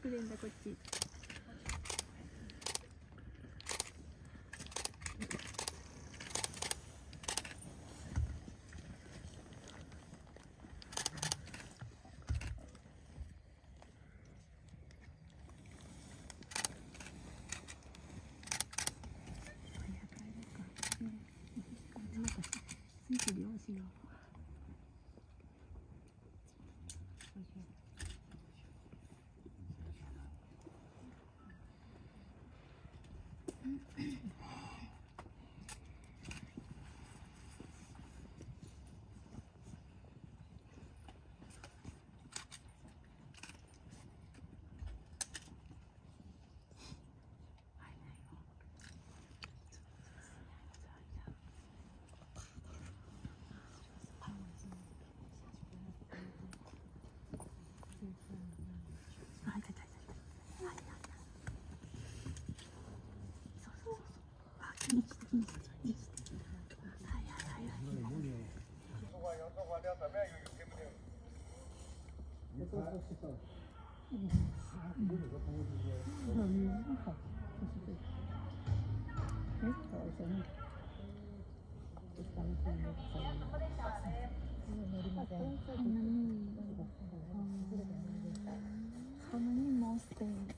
くれんだこっち。ついてるよ、足が。How many more stays?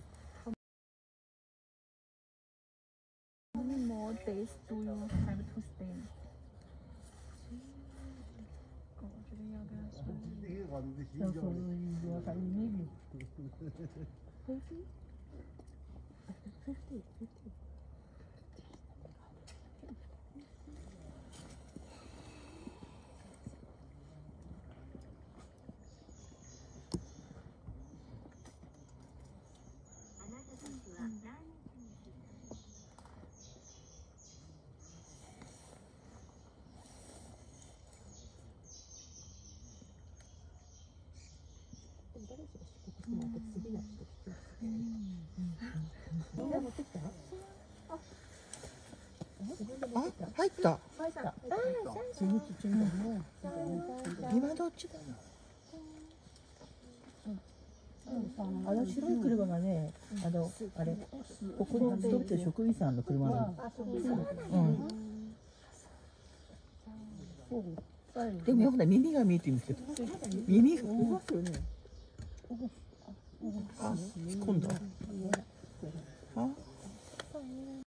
How many more days do you have to stay? 我觉得要跟他说。 要说我还maybe 50. 아, 있다. 이마どっちだな. 아, 나白い車がね、あれ、ここに集ってる職員さんの車なの。でもよくない、耳が見えてるんですけど。耳が。あ、今度。あ。